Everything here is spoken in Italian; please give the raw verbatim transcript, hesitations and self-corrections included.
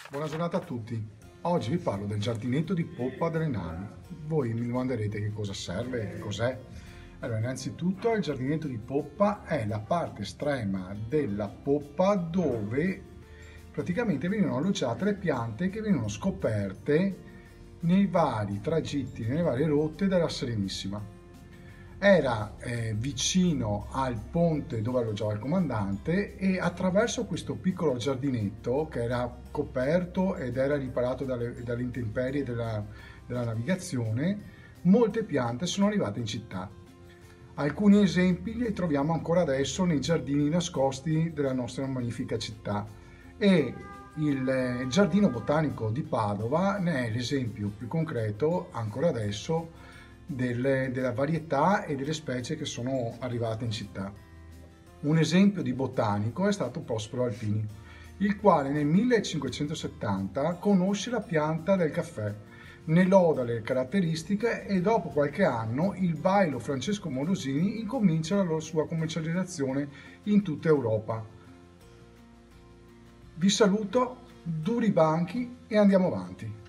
Buona giornata a tutti. Oggi vi parlo del giardinetto di poppa delle navi. Voi mi domanderete che cosa serve, che cos'è. Allora, innanzitutto il giardinetto di poppa è la parte estrema della poppa dove praticamente vengono alloggiate le piante che vengono scoperte nei vari tragitti, nelle varie rotte della Serenissima. Era eh, vicino al ponte dove alloggiava il comandante e attraverso questo piccolo giardinetto che era coperto ed era riparato dalle, dalle intemperie della, della navigazione, molte piante sono arrivate in città. Alcuni esempi li troviamo ancora adesso nei giardini nascosti della nostra magnifica città e il giardino botanico di Padova ne è l'esempio più concreto ancora adesso delle, della varietà e delle specie che sono arrivate in città. Un esempio di botanico è stato Prospero Alpini, il quale nel millecinquecentosettanta conosce la pianta del caffè, ne loda le caratteristiche e dopo qualche anno il bailo Francesco Morosini incomincia la sua commercializzazione in tutta Europa. Vi saluto, duri banchi e andiamo avanti.